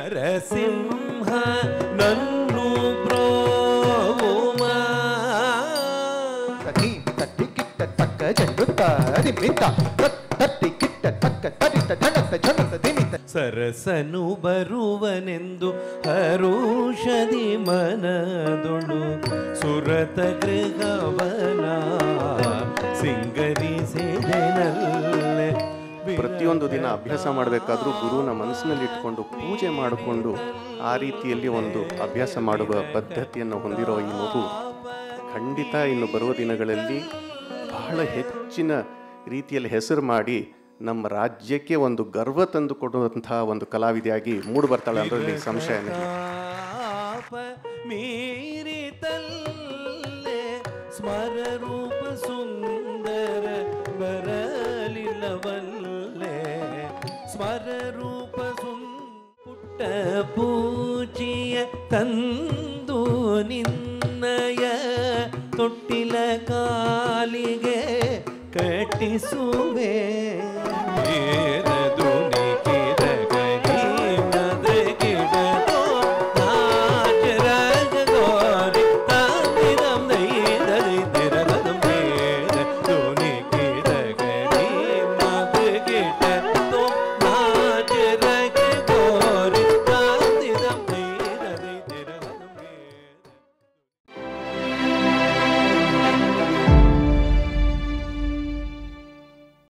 ನರಸಿಂಹ ನನ್ನು ಬ್ರೋಮ ತಟಿ ತಟ್ಟಿ ಕಿಟ್ಟ ತಕ್ಕ ಜಂಡುತ್ತ ದಿಮಿತ ತಟ್ಟಿ ಕಿಟ್ಟ ತಕ್ಕ ತಡಿತ ಝಣತ ಝಣತ ದಿಮಿತ ಸರಸನು ಬರುವನೆಂದು ಹರುಷದಿ ಮನದೊಳು ಸುರತ ಗೃಹವನ ಸಿಂಗರಿಸಿದೆನಲ್ಲೆ. ಪ್ರತಿಯೊಂದು ದಿನ ಅಭ್ಯಾಸ ಮಾಡಬೇಕಾದ್ರೂ ಗುರುನ ಮನಸ್ಸಿನಲ್ಲಿ ಇಟ್ಕೊಂಡು ಪೂಜೆ ಮಾಡಿಕೊಂಡು ಆ ರೀತಿಯಲ್ಲಿ ಒಂದು ಅಭ್ಯಾಸ ಮಾಡುವ ಪದ್ಧತಿಯನ್ನು ಹೊಂದಿರೋ ಈ ಮಗು ಖಂಡಿತ ಇನ್ನು ಬರುವ ದಿನಗಳಲ್ಲಿ ಬಹಳ ಹೆಚ್ಚಿನ ರೀತಿಯಲ್ಲಿ ಹೆಸರು ಮಾಡಿ ನಮ್ಮ ರಾಜ್ಯಕ್ಕೆ ಒಂದು ಗರ್ವ ತಂದು ಕೊಡುವಂತಹ ಒಂದು ಕಲಾವಿದೆಯಾಗಿ ಮೂಡಿ ಬರ್ತಾಳೆ ಅದರಲ್ಲಿ ಸಂಶಯನೇ ಮೀರಿತಲ್ಲೆ ಸ್ಮರ ರೂಪ ಸುಂದರ ಬರಲಿಲ್ಲವಲ್ಲೆ ಸ್ಮರ ರೂಪ ಪುಟ್ಟ ಪೂಜಿಯ ತಂದು ನಿನ್ನಯ ತೊಟ್ಟಿಲ ಕಾಲಿಗೆ ಕಟ್ಟಿಸುವೆ